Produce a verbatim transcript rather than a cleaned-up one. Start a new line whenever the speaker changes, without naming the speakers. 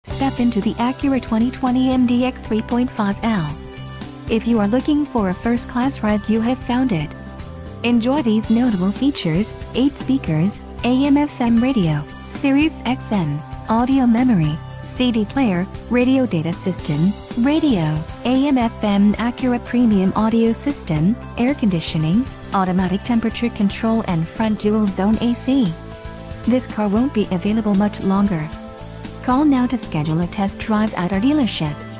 Step into the Acura twenty twenty M D X three point five L. If you are looking for a first-class ride, you have found it. Enjoy these notable features: eight speakers, A M F M radio, Sirius X M, audio memory, C D player, radio data system, radio, A M F M Acura premium audio system, air conditioning, automatic temperature control and front dual zone A C. This car won't be available much longer. Call now to schedule a test drive at our dealership.